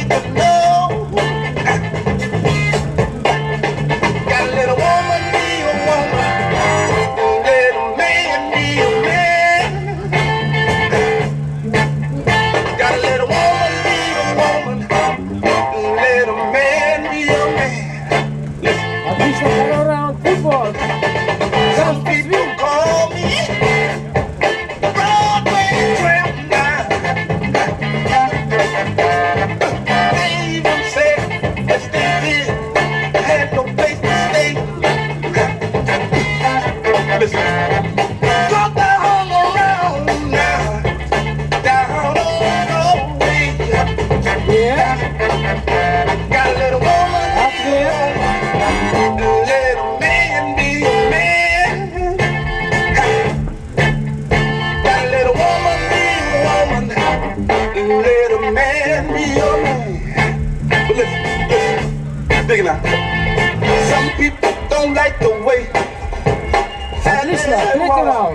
Some people don't like the way. Отлично, третий раунд.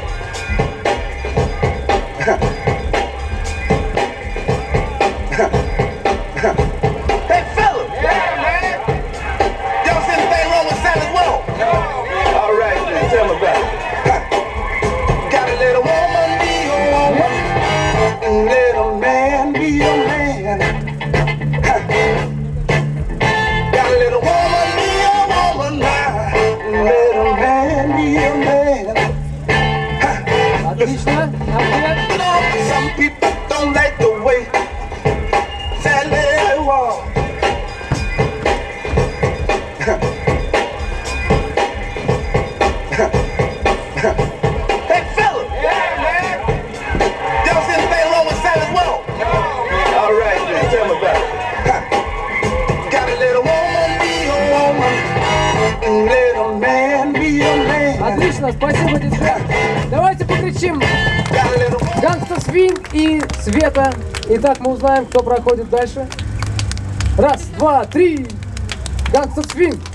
Hey fella, yeah man, y'all see anything wrong with Sally's Well? No. All right then, tell me about it. Gotta let a woman be a woman, let a man be a man. Gotta let a woman be a woman now, let a man be a man. Отлично, ответ. Some people don't like the way Sally walk. Hey fella, yeah man, y'all see anything wrong with Sally's Well? No. All right then, tell me about it. Gotta let a woman be a woman, let a man be a man. Отлично, спасибо, диджей. Давайте покричим Gotta let a woman. Гангста Свинг и Света. Итак, мы узнаем, кто проходит дальше. Раз, два, три. Гангста Свинг.